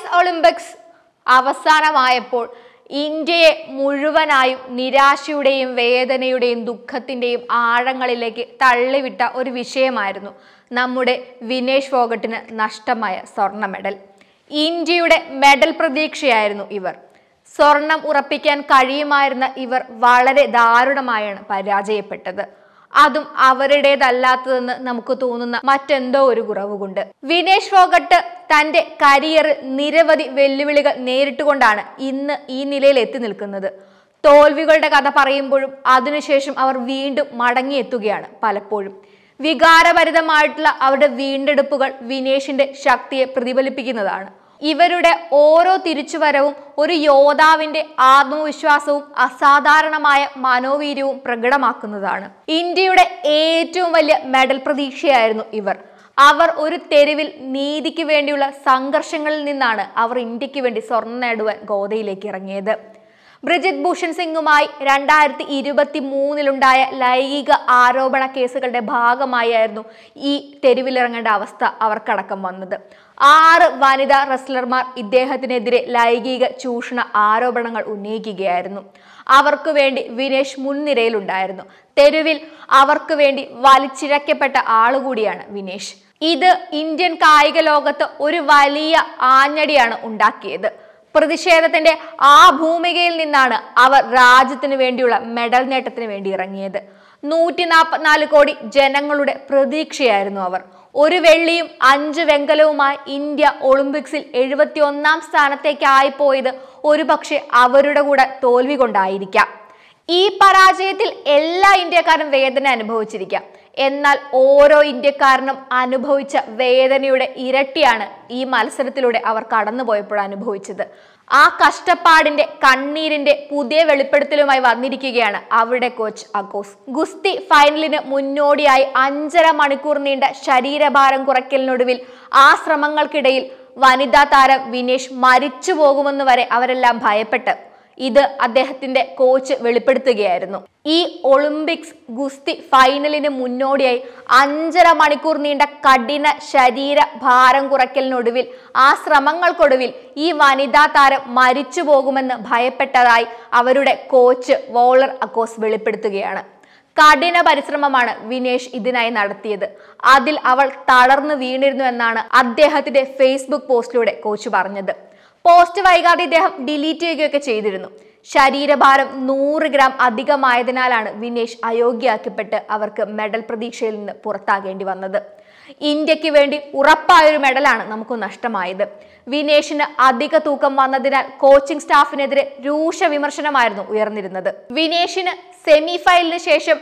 Paris Olympics അവസാനമായപ്പോൾ ഇന്ത്യയെ മുഴുവനായും നിരാശയുടെയും വേദനയുടെയും ദുഃഖത്തിന്റെയും ആഴങ്ങളിലേക്ക് തള്ളിവിട്ട ഒരു വിഷയമായിരുന്നു നമ്മുടെ വിനേഷ് ഫോഗട്ടിന് നഷ്ടമായ സ്വർണ്ണ മെഡൽ. ഇന്ത്യയുടെ മെഡൽ പ്രതീക്ഷയായിരുന്നു ഇവർ. സ്വർണം ഉറപ്പിക്കാൻ കഴിയുമായിരുന്ന ഇവർ വളരെ ദാരുണമായാണ് പരാജയപ്പെട്ടത്. അതും അവരുടേതല്ലാത്തതെന്ന് നമുക്ക് തോന്നുന്ന മറ്റെന്തോ ഒരു കുറവ് കൊണ്ട്. വിനേഷ് ഫോഗട്ട് തന്റെ കരിയറിൽ നിരവധി വെല്ലുവിളികൾ നേരിട്ടുകൊണ്ടാണ് ഇന്ന് ഈ നിലയിൽ എത്തി നിൽക്കുന്നത്. തോൽവികളുടെ കഥ പറയുമ്പോഴും അതിനുശേഷം അവർ വീണ്ടും മടങ്ങിയെത്തുകയാണ്. പലപ്പോഴും വികാരഭരിതമായിട്ടുള്ള അവരുടെ വീണ്ടെടുപ്പുകൾ വിനേഷിന്റെ ശക്തിയെ പ്രതിഫലിപ്പിക്കുന്നതാണ്. ഇവരുടെ ഓരോ തിരിച്ചുവരവും ഒരു യോദ്ധാവിന്റെ ആത്മവിശ്വാസവും അസാധാരണമായ മനോവീര്യവും പ്രകടമാക്കുന്നതാണ്. ഇന്ത്യയുടെ ഏറ്റവും വലിയ മെഡൽ പ്രതീക്ഷയായിരുന്നു ഇവർ. അവർ ഒരു തെരുവിൽ നീതിക്ക് വേണ്ടിയുള്ള സംഘർഷങ്ങളിൽ നിന്നാണ് അവർ ഇന്ത്യക്ക് വേണ്ടി സ്വർണം നേടുവാൻ ഗോദയിലേക്ക് ഇറങ്ങിയത്. ബ്രിജിത് ഭൂഷൺ സിംഗുമായി 2023 ലൈംഗിക ആരോപണ കേസുകളുടെ ഭാഗമായിരുന്നു ഈ തെരുവിലിറങ്ങേണ്ട അവസ്ഥ അവർക്കടക്കം വന്നത്. 6 വനിതാ റെസ്ലർമാർ ഇദ്ദേഹത്തിനെതിരെ ലൈംഗിക ചൂഷണ ആരോപണങ്ങൾ ഉന്നയിക്കുകയായിരുന്നു. അവർക്ക് വേണ്ടി വിനേഷ് മുൻനിരയിലുണ്ടായിരുന്നു. തെരുവിൽ അവർക്ക് വേണ്ടി വലിച്ചിഴക്കപ്പെട്ട ആളുകൂടിയാണ് വിനേഷ്. ഇത് ഇന്ത്യൻ കായിക ലോകത്ത് ഒരു വലിയ ആഞ്ഞടിയാണ് ഉണ്ടാക്കിയത്. പ്രതിഷേധത്തിന്റെ ആ ഭൂമികയിൽ നിന്നാണ് അവർ രാജ്യത്തിന് വേണ്ടിയുള്ള മെഡൽ നേട്ടത്തിന് വേണ്ടി ഇറങ്ങിയത്. 144 കോടി ജനങ്ങളുടെ പ്രതീക്ഷയായിരുന്നു അവർ. 1 വെള്ളിയും 5 വെങ്കലവുമായി ഇന്ത്യ ഒളിമ്പിക്സിൽ 71ാം സ്ഥാനത്തേക്കായി പോയത് ഒരുപക്ഷെ അവരുടെ കൂടെ തോൽവി കൊണ്ടായിരിക്കാം. ഈ പരാജയത്തിൽ എല്ലാ ഇന്ത്യക്കാരും വേദന അനുഭവിച്ചിരിക്കാം. എന്നാൽ ഓരോ ഇന്ത്യക്കാരനും അനുഭവിച്ച വേദനയുടെ ഇരട്ടിയാണ് ഈ മത്സരത്തിലൂടെ അവർ കടന്നുപോയപ്പോൾ അനുഭവിച്ചത്. ആ കഷ്ടപ്പാടിന്റെ കണ്ണീരിന്റെ പുതിയ വെളിപ്പെടുത്തലുമായി വന്നിരിക്കുകയാണ് അവരുടെ കോച്ച് അഗോസ്. ഗുസ്തി ഫൈനലിന് മുന്നോടിയായി 5.5 മണിക്കൂർ നീണ്ട ശരീരഭാരം കുറയ്ക്കലിനൊടുവിൽ ആ ശ്രമങ്ങൾക്കിടയിൽ വനിതാ താരം വിനേഷ് മരിച്ചു പോകുമെന്ന് വരെ അവരെല്ലാം ഭയപ്പെട്ട് ഇത് അദ്ദേഹത്തിന്റെ കോച്ച് വെളിപ്പെടുത്തുകയായിരുന്നു. ഈ ഒളിമ്പിക്സ് ഗുസ്തി ഫൈനലിന് മുന്നോടിയായി 5.5 മണിക്കൂർ നീണ്ട കഠിന ശരീര ഭാരം കുറയ്ക്കലിനൊടുവിൽ ആ ശ്രമങ്ങൾക്കൊടുവിൽ ഈ വനിതാ താരം മരിച്ചു പോകുമെന്ന് ഭയപ്പെട്ടതായി അവരുടെ കോച്ച് വോളർ അഗോസ് വെളിപ്പെടുത്തുകയാണ്. കഠിന പരിശ്രമമാണ് വിനേഷ് ഇതിനായി നടത്തിയത്. അതിൽ അവൾ തളർന്നു വീണിരുന്നു എന്നാണ് അദ്ദേഹത്തിന്റെ ഫേസ്ബുക്ക് പോസ്റ്റിലൂടെ കോച്ച് പറഞ്ഞത്. പോസ്റ്റ് വൈകാതെ ഇദ്ദേഹം ഡിലീറ്റ് ചെയ്യുകയൊക്കെ ചെയ്തിരുന്നു. ശരീരഭാരം 100 ഗ്രാം അധികമായതിനാലാണ് വിനേഷ് അയോഗ്യയാക്കപ്പെട്ട് അവർക്ക് മെഡൽ പ്രതീക്ഷയിൽ നിന്ന് പുറത്താകേണ്ടി വന്നത്. ഇന്ത്യക്ക് വേണ്ടി ഉറപ്പായൊരു മെഡലാണ് നമുക്ക് നഷ്ടമായത്. വിനേഷിന് അധിക തൂക്കം വന്നതിനാൽ കോച്ചിങ് സ്റ്റാഫിനെതിരെ രൂക്ഷ വിമർശനമായിരുന്നു ഉയർന്നിരുന്നത്. വിനേഷിന് സെമി ഫൈനലിന് ശേഷം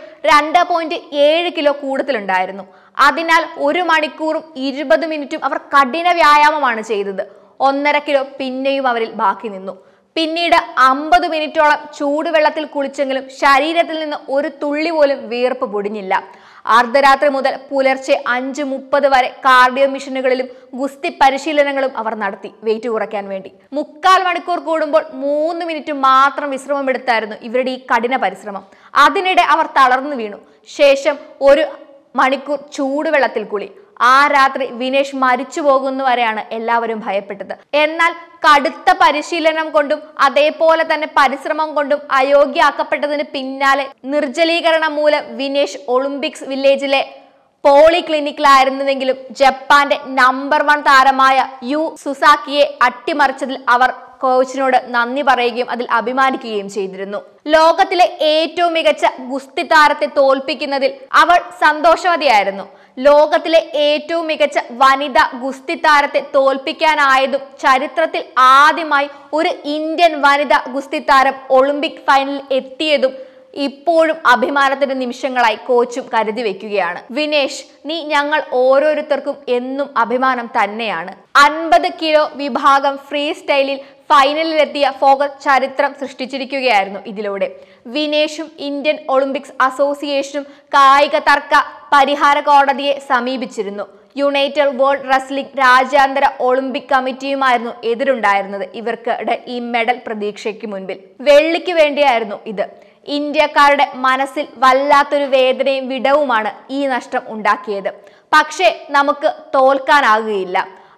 2.7 കിലോ കൂടുതലുണ്ടായിരുന്നു. അതിനാൽ 1 മണിക്കൂറും 20 മിനിറ്റും അവർ കഠിന വ്യായാമമാണ് ചെയ്തത്. 1.5 കിലോ പിന്നെയും അവരിൽ ബാക്കി നിന്നു. പിന്നീട് 50 മിനിറ്റോളം ചൂടുവെള്ളത്തിൽ കുളിച്ചെങ്കിലും ശരീരത്തിൽ നിന്ന് ഒരു തുള്ളി പോലും വിയർപ്പ് പൊടിഞ്ഞില്ല. അർദ്ധരാത്രി മുതൽ പുലർച്ചെ 5:30 വരെ കാർഡിയോ മിഷനുകളിലും ഗുസ്തി പരിശീലനങ്ങളും അവർ നടത്തി വെയിറ്റ് കുറയ്ക്കാൻ വേണ്ടി. 3/4 മണിക്കൂർ കൂടുമ്പോൾ 3 മിനിറ്റ് മാത്രം വിശ്രമമെടുത്തായിരുന്നു ഇവരുടെ ഈ കഠിന പരിശ്രമം. അതിനിടെ അവർ തളർന്നു വീണു. ശേഷം 1 മണിക്കൂർ ചൂടുവെള്ളത്തിൽ കുളി. ആ രാത്രി വിനേഷ് മരിച്ചു പോകുന്നവരെയാണ് എല്ലാവരും ഭയപ്പെട്ടത്. എന്നാൽ കടുത്ത പരിശീലനം കൊണ്ടും അതേപോലെ തന്നെ പരിശ്രമം കൊണ്ടും അയോഗ്യയാക്കപ്പെട്ടതിന് പിന്നാലെ നിർജ്ജലീകരണം മൂലം വിനേഷ് ഒളിമ്പിക്സ് വില്ലേജിലെ പോളി ക്ലിനിക്കിലായിരുന്നുവെങ്കിലും ജപ്പാന്റെ നമ്പർ 1 താരമായ യു സുസാക്കിയെ അട്ടിമറിച്ചതിൽ അവർ കോച്ചിനോട് നന്ദി പറയുകയും അതിൽ അഭിമാനിക്കുകയും ചെയ്തിരുന്നു. ലോകത്തിലെ ഏറ്റവും മികച്ച ഗുസ്തി താരത്തെ തോൽപ്പിക്കുന്നതിൽ അവൾ സന്തോഷവതിയായിരുന്നു. ലോകത്തിലെ ഏറ്റവും മികച്ച വനിതാ ഗുസ്തി താരത്തെ തോൽപ്പിക്കാനായതും ചരിത്രത്തിൽ ആദ്യമായി ഒരു ഇന്ത്യൻ വനിതാ ഗുസ്തി താരം ഒളിമ്പിക് ഫൈനലിൽ എത്തിയതും ഇപ്പോഴും അഭിമാനത്തിന്റെ നിമിഷങ്ങളായി കോച്ചും കരുതി വെക്കുകയാണ്. വിനേഷ്, നീ ഞങ്ങൾ ഓരോരുത്തർക്കും എന്നും അഭിമാനം തന്നെയാണ്. 50 കിലോ വിഭാഗം ഫ്രീ സ്റ്റൈലിൽ ഫൈനലിലെത്തിയ ഫോഗട്ട് ചരിത്രം സൃഷ്ടിച്ചിരിക്കുകയായിരുന്നു ഇതിലൂടെ. വിനേഷും ഇന്ത്യൻ ഒളിമ്പിക്സ് അസോസിയേഷനും കായിക തർക്ക പരിഹാര കോടതിയെ സമീപിച്ചിരുന്നു. യുണൈറ്റഡ് വേൾഡ് റെസ്ലിംഗ് രാജ്യാന്തര ഒളിമ്പിക് കമ്മിറ്റിയുമായിരുന്നു എതിരുണ്ടായിരുന്നത് ഇവർക്ക് ഈ മെഡൽ പ്രതീക്ഷയ്ക്ക് മുൻപിൽ. വെള്ളിക്ക് വേണ്ടിയായിരുന്നു ഇത്. ഇന്ത്യക്കാരുടെ മനസ്സിൽ വല്ലാത്തൊരു വേദനയും വിടവുമാണ് ഈ നഷ്ടം ഉണ്ടാക്കിയത്. പക്ഷേ നമുക്ക് തോൽക്കാനാകുകയില്ല.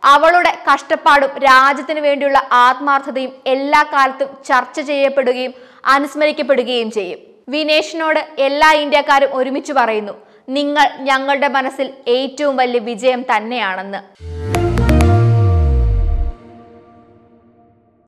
അവളുടെ കഷ്ടപ്പാടും രാജ്യത്തിന് വേണ്ടിയുള്ള ആത്മാർത്ഥതയും എല്ലാ കാലത്തും ചർച്ച ചെയ്യപ്പെടുകയും അനുസ്മരിക്കപ്പെടുകയും ചെയ്യും. വിനേഷിനോട് എല്ലാ ഇന്ത്യക്കാരും ഒരുമിച്ച് പറയുന്നു, നിങ്ങൾ ഞങ്ങളുടെ മനസ്സിൽ ഏറ്റവും വലിയ വിജയം തന്നെയാണെന്ന്.